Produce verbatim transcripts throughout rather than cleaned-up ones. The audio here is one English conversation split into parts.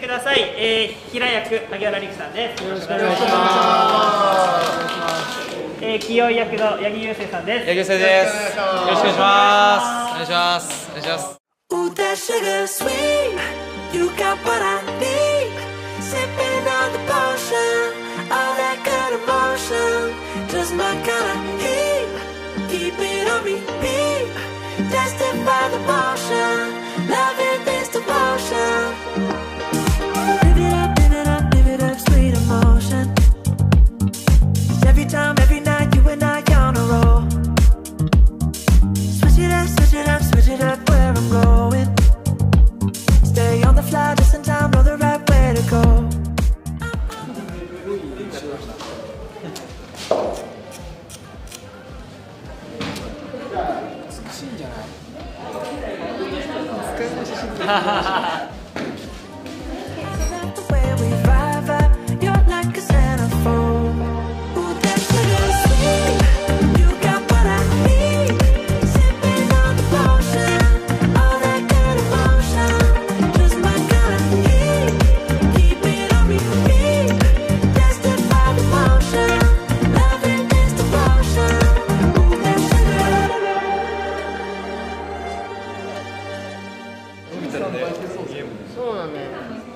ください。えー、平役萩原利久さんです。よろしくお願いします。えー、清居役の八木勇征さんです。 八木勇征です。よろしくお願いします。お願いします。お願いします。 Ooh, that sugar sweet, you got what I need. Sipping on the potion, all that good emotion, just my kind of heat. Keep it on repeat, tested by the motion, loving this devotion. Live it up, live it up, live it up, sweet emotion. Every time, every night, you and I on a roll. Switch it up, switch it up, switch it up where I'm going. Stay on the fly just in time, know the right way to go. 美しいんじゃない？使いの写真で。 そうだね。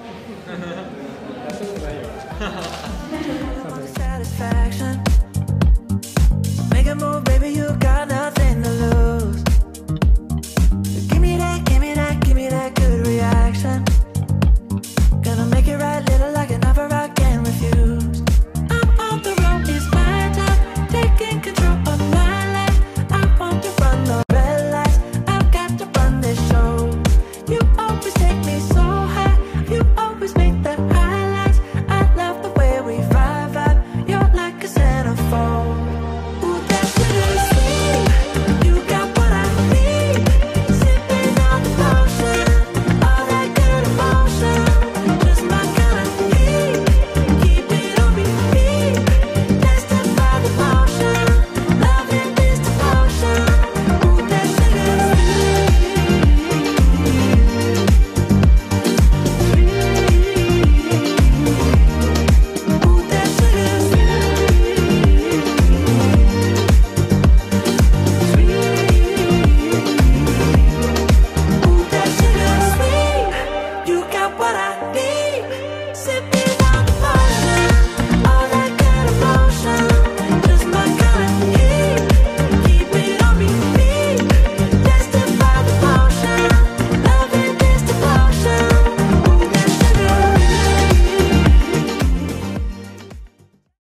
Make a move, baby, you got nothing to lose. Give me that, give me that, give me that good reaction. Gonna make it right, little like an offer I can't refuse. I'm on the road, it's my time, taking control of my life. I want to run the red lights, I've got to run this show. You always take me so high, you always make the highlights. I love the way we vibe, vibe. You're like a centerfold. Ooh, that sugar sweet, you got what I need. Sipping on the potion, all that good emotion, just my kind of heat. Keep it on repeat, tested by the motion, loving this devotion. Ooh, that sugar sweet. Ooh, that sugar sweet. Ooh, that sugar sweet, you got what I need.